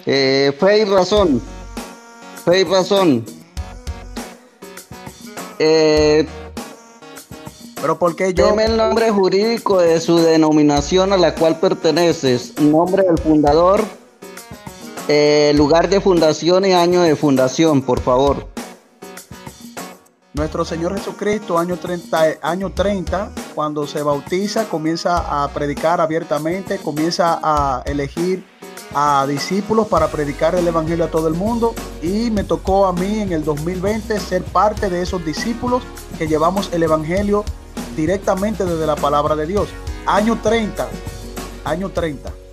Fe y razón. Fe y razón. Eh, Pero ¿por qué yo? Deme el nombre jurídico de su denominación a la cual perteneces. Nombre del fundador, lugar de fundación y año de fundación, por favor. Nuestro Señor Jesucristo, año 30, cuando se bautiza, comienza a predicar abiertamente, comienza a elegir a discípulos para predicar el Evangelio a todo el mundo, y me tocó a mí en el 2020 ser parte de esos discípulos que llevamos el Evangelio directamente desde la palabra de Dios. Año 30.